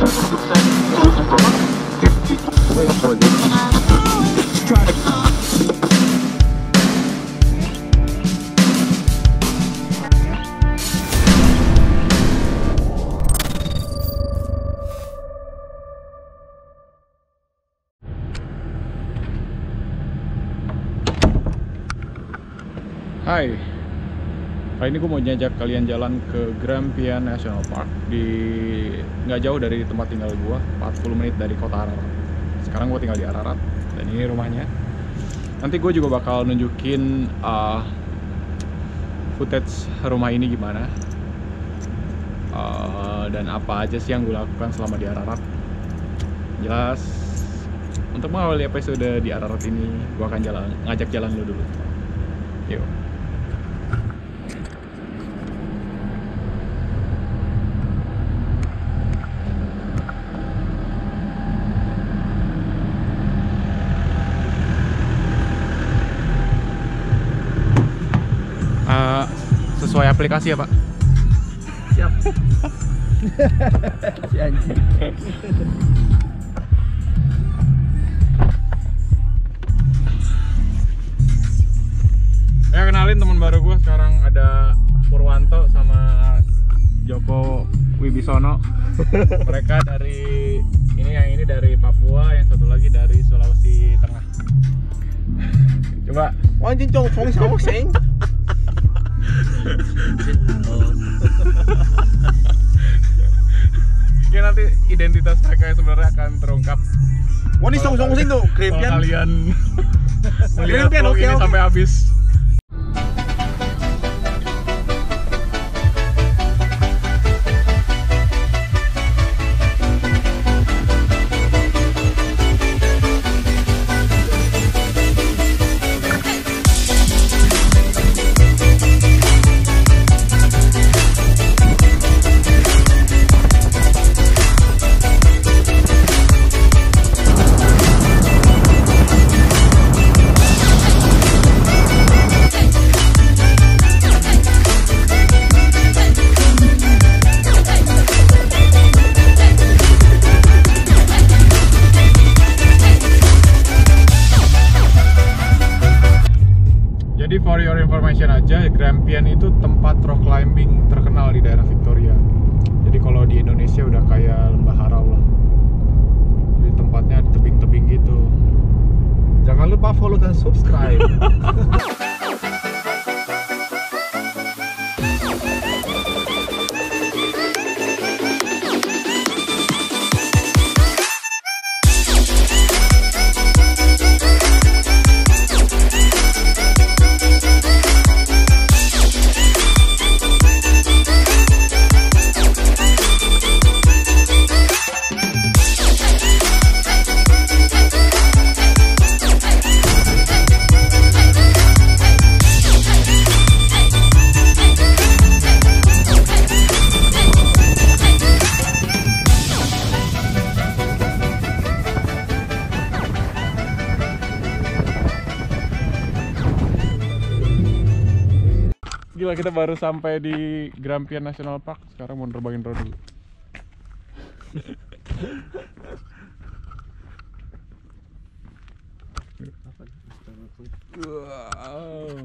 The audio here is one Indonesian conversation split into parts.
Hai, kali ini gue mau ngajak kalian jalan ke Grampian National Park di nggak jauh dari tempat tinggal gue, 40 menit dari kota Ararat. Sekarang gue tinggal di Ararat dan ini rumahnya. Nanti gue juga bakal nunjukin footage rumah ini gimana dan apa aja sih yang gue lakukan selama di Ararat. Jelas untuk mengawali episode di Ararat ini, gue akan ngajak jalan lu dulu. Yuk. Sesuai aplikasi ya Pak? Siap. Si anjing. Ya, kenalin teman baru gue sekarang, ada Purwanto sama Joko Wibisono. Mereka dari yang ini dari Papua, yang satu lagi dari Sulawesi Tengah. Coba. Anjing cong sama sing. Ya nanti identitas mereka yang sebenarnya akan terungkap. Wah ini song sing tuh, Grampian. Kalau kalian melihat vlog ini sampai habis. Jadi for your information aja, Grampian itu tempat rock climbing terkenal di daerah Victoria. Jadi kalau di Indonesia udah kayak Lembah Harau lah. Jadi tempatnya di tebing-tebing gitu. Jangan lupa follow dan subscribe. Gila, kita baru sampai di Grampian National Park. Sekarang mau nerbangin drone dulu. Wow.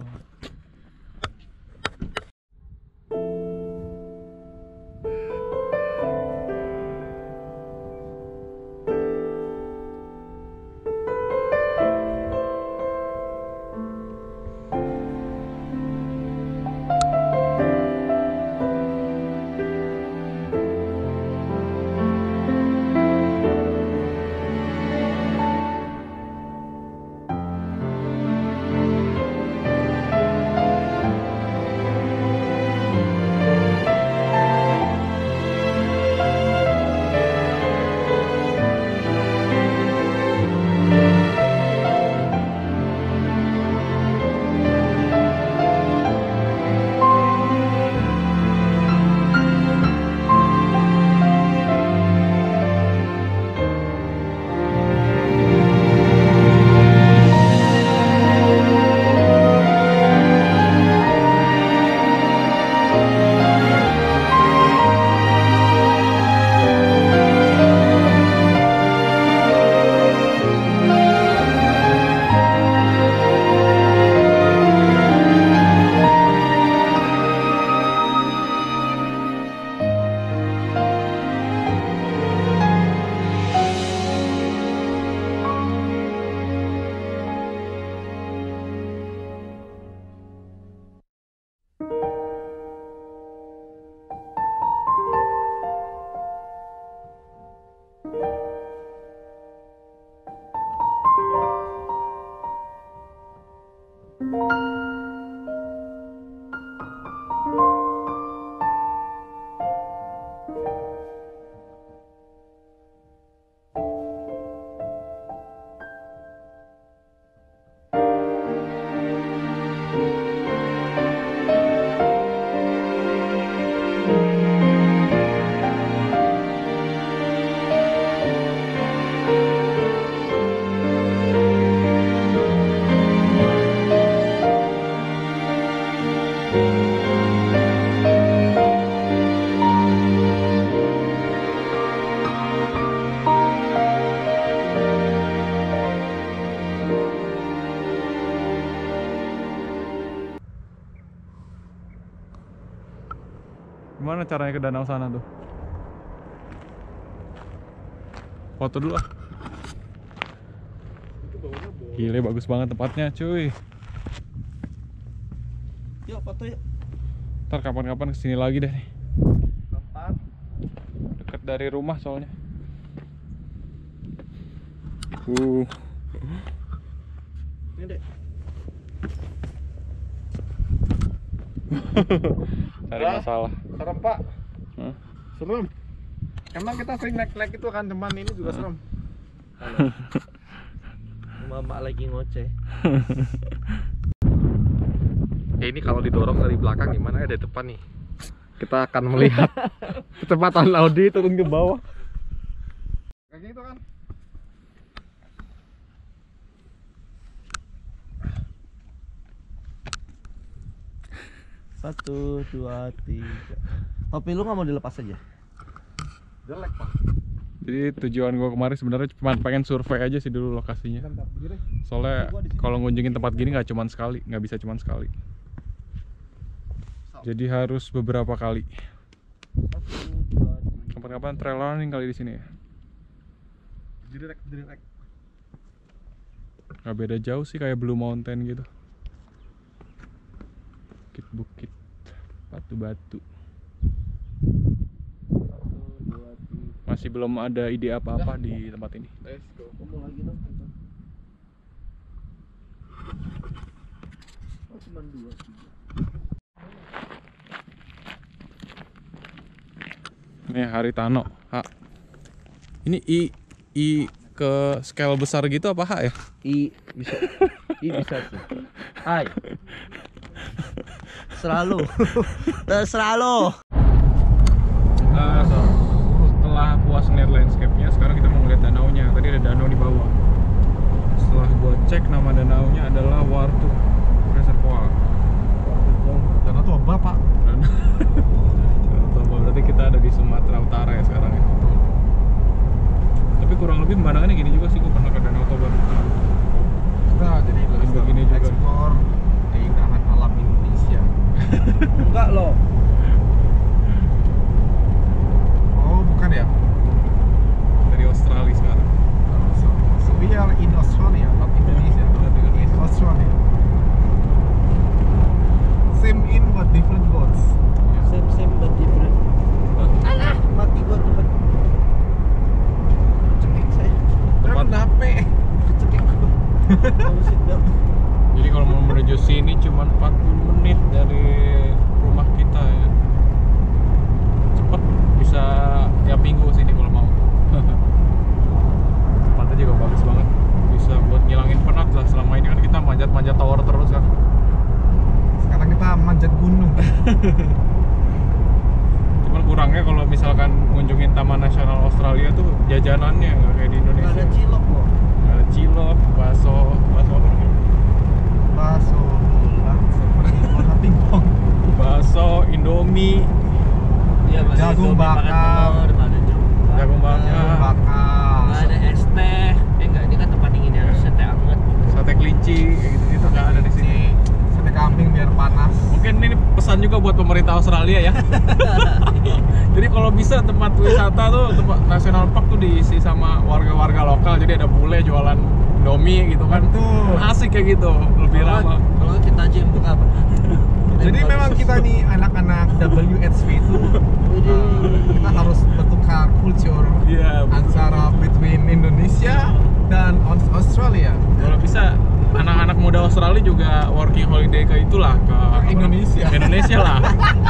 caranya ke danau sana tuh? Foto dulu ah. Gile, bagus banget tempatnya cuy. Yuk foto yuk. Ntar kapan-kapan kesini lagi deh nih. Tempat Deket dari rumah soalnya. ini deh. Cari masalah. Serem Pak. Hah? Serem. Emang kita sering naik-naik itu kan, teman ini juga serem. Mama lagi ngoceh. Ini kalau didorong dari belakang gimana ya, dari depan nih. Kita akan melihat kecepatan Audi turun ke bawah. Kayak gitu kan. Satu, dua, tiga. Topi lu nggak mau dilepas aja? Jelek Pak. Jadi tujuan gua kemarin sebenarnya cuma pengen survei aja sih dulu lokasinya. Soalnya kalau ngunjungin tempat gini nggak cuma sekali, nggak bisa cuma sekali. Jadi harus beberapa kali. Satu, dua, tiga. Kapan-kapan trail running kali di sini ya. Direct. Nggak beda jauh sih kayak Blue Mountain gitu. Bukit-bukit, batu-batu. Satu, dua, tiga. Masih belum ada ide apa-apa di tempat ini. Let's go. Ngomong lagi dong. Oh, cuma dua, tiga. Ini Haritano, H. Ini I ke scale besar gitu apa H ya? I bisa sih. Hai. Selalu. Setelah puas ngeliat landscape-nya, sekarang kita mau ngeliat danaunya. Tadi ada danau di bawah. Setelah gua cek, nama danaunya adalah Wartuk Reservoir. Danau Toba Pak. Danau Toba, berarti kita ada di Sumatera Utara ya sekarang ya. Tapi kurang lebih pemandangannya gini juga sih, gua pernah ke Danau Toba. Nah, jadi begini juga. explore keindahan alam Indonesia. Enggak loh. Oh, bukan ya? Dari Australia sekarang. So we are in Australia, not Indonesia. In Australia. Same in but different roads. Same but different. Alah, mati gua tuh. Cekik saya. Tempat nape? Cekik gua. Kamu sit belt. Jadi kalau mau menuju sini cuma 40 menit dari rumah kita ya. Cepet, bisa tiap minggu sini kalau mau. Tempatnya juga bagus banget. Bisa buat ngilangin penat lah. Selama ini kan kita manjat-manjat tower terus kan. Sekarang kita manjat gunung. Cuman kurangnya kalau misalkan ngunjungin Taman Nasional Australia tuh jajanannya nggak kayak di Nggak Indonesia. ada cilok loh. Nggak ada cilok, bakso apa namanya? Bakso bola seperti bola pingpong. Bakso, Indomie, Iya, masih Jagung Indomie makan bakar. telur, nggak ada Jagung bakar. Bakar. nggak ada es teh. Enggak, ini kan tempat dingin ya, harusnya teh anget. sate kelinci, kayak gitu-gitu nggak ada di sini. Sate kambing biar panas. Mungkin ini pesan juga buat pemerintah Australia ya. Jadi kalau bisa tempat wisata tuh, tempat national park tuh diisi sama warga-warga lokal. Jadi ada bule jualan Indomie gitu kan. Betul. Asik kayak gitu, lebih ramah. Kalau kita aja yang buka apa? Jadi memang kita nih anak-anak WHV itu kita harus bertukar kultur Iya, antara between Indonesia dan Australia. kalau bisa anak-anak muda Australia juga working holiday ke itulah ke Indonesia. Indonesia lah.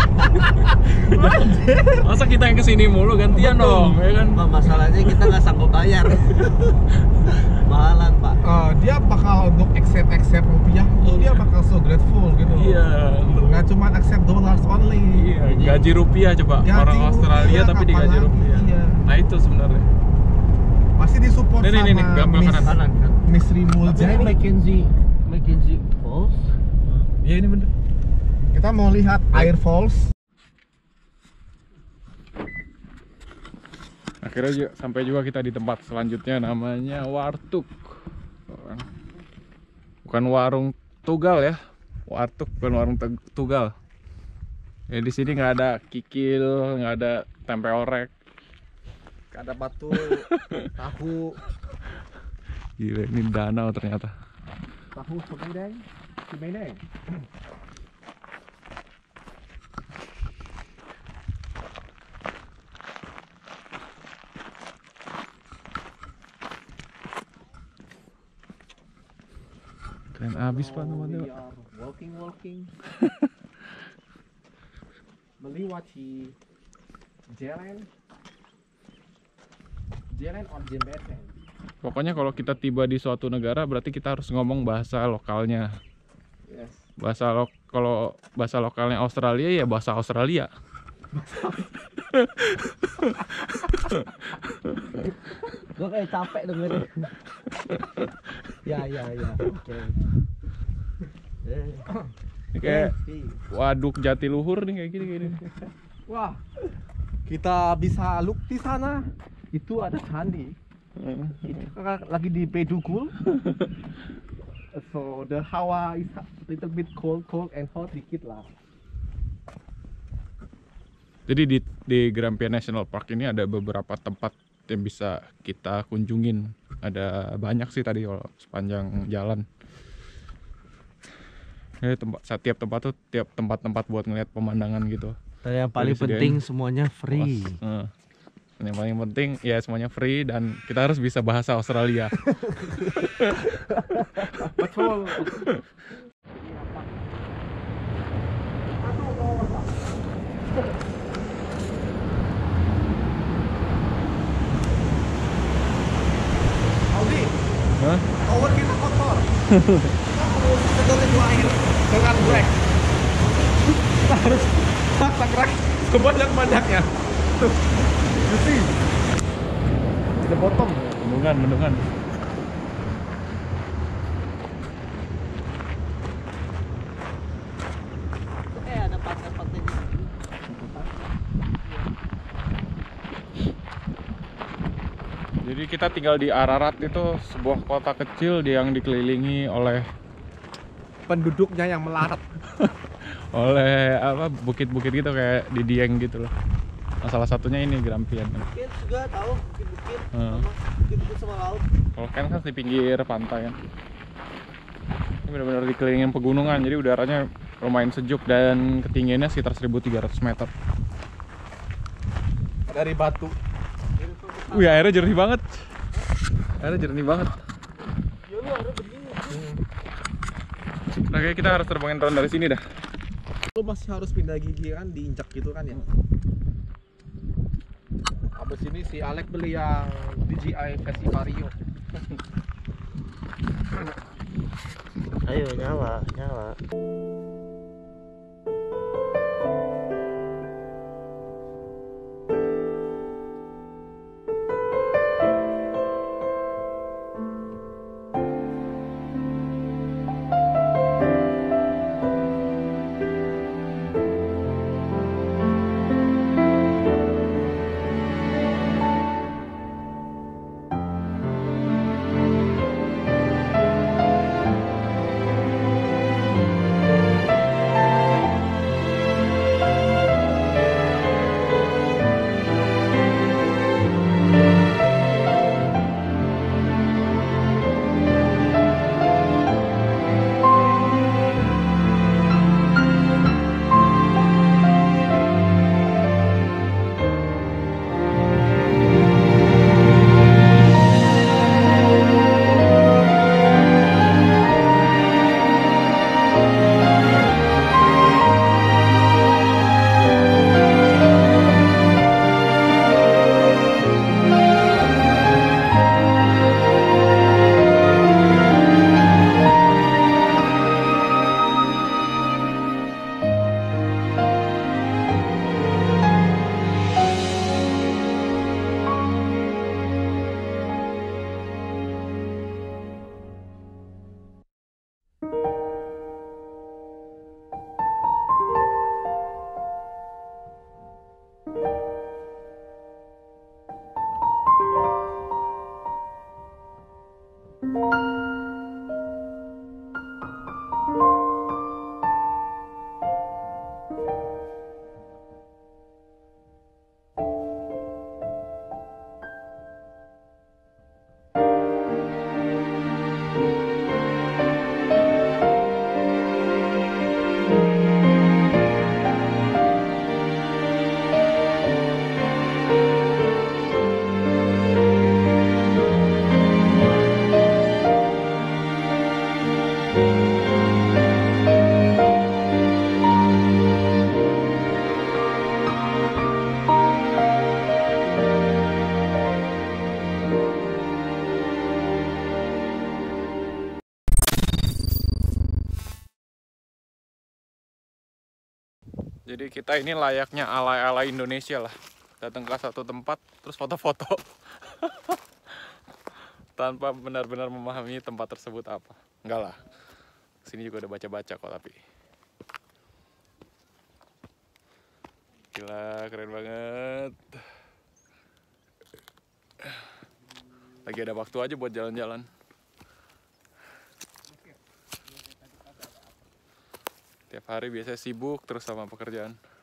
Masa kita yang kesini mulu gantian Betul. dong, ya kan? Pak, masalahnya kita nggak sanggup bayar. Mahalan Pak. Dia bakal untuk accept rupiah tuh dia bakal so grateful gitu. Iya. Nggak cuma accept dollars only. Iya, gaji rupiah coba Gaji orang Australia rupiah, tapi digaji apalagi, rupiah. iya. Nah itu sebenarnya. Masih disupport Nih, sama nih, belakang Miss, kanan. Kanan kan. Miss Tapi ini Rimuljani. Mackenzie Falls. Iya ini bener. Kita mau lihat air falls. Akhirnya sampai juga kita di tempat selanjutnya, namanya Wartuk. Bukan warung Tugal ya. Wartuk bukan warung Tugal. Ya di sini nggak ada kikil, nggak ada tempe orek. Gak ada batu, tahu, Gila, ini danau ternyata. tahu Sumedang, Sumedang. Keren abis Pak We namanya. are walking. Melewati jalan on jembatan. Pokoknya kalau kita tiba di suatu negara berarti kita harus ngomong bahasa lokalnya. Yes. Kalau bahasa lokalnya Australia ya bahasa Australia. Gue kayak capek dengerin. Ya. Oke. Ini kayak waduk Jatiluhur nih kayak gini. Wah, kita bisa look di sana. Itu ada candi. Itu lagi di Bedugul. So the hawa is a little bit cold and hot dikit lah. Jadi di Grampian National Park ini ada beberapa tempat yang bisa kita kunjungin. Ada banyak sih tadi kalau sepanjang jalan. Setiap tempat tuh tempat buat ngeliat pemandangan gitu. Dan yang paling penting semuanya free. Yang paling penting ya semuanya free dan kita harus bisa bahasa Australia. Betul. Audi, Hah? tower kita kotor. Kita mau sedotin dua air dengan brek. Kita harus tak sebanyak-banyaknya. Tuh, you see, the bottom. Mendungan. Ada pantai-pantai di sini. Jadi kita tinggal di Ararat, itu sebuah kota kecil yang dikelilingi oleh Penduduknya yang melarat. apa bukit-bukit gitu kayak di Dieng gitu loh. Nah, salah satunya ini Grampian. Bukit juga tahu bukit-bukit. Hmm. Bukit-bukit sama laut. Kalau kan di pinggir pantai kan. Ini benar-benar dikelilingin pegunungan, jadi udaranya lumayan sejuk dan ketinggiannya sekitar 1.300 meter. Dari batu. Wih, airnya jernih banget. Ya lu ada begini. Nah, kayaknya kita harus terbangin drone dari sini dah. Lu masih harus pindah gigi kan, diinjak gitu kan ya. Abis ini si Alek beli yang DJI versi Vario. Ayo nyala. Jadi kita ini layaknya ala-ala Indonesia lah. Datang ke satu tempat, terus foto-foto. Tanpa benar-benar memahami tempat tersebut apa. Enggak lah. Sini juga udah baca-baca kok tapi. Gila, keren banget. Lagi ada waktu aja buat jalan-jalan. Tiap hari biasanya sibuk terus sama pekerjaan.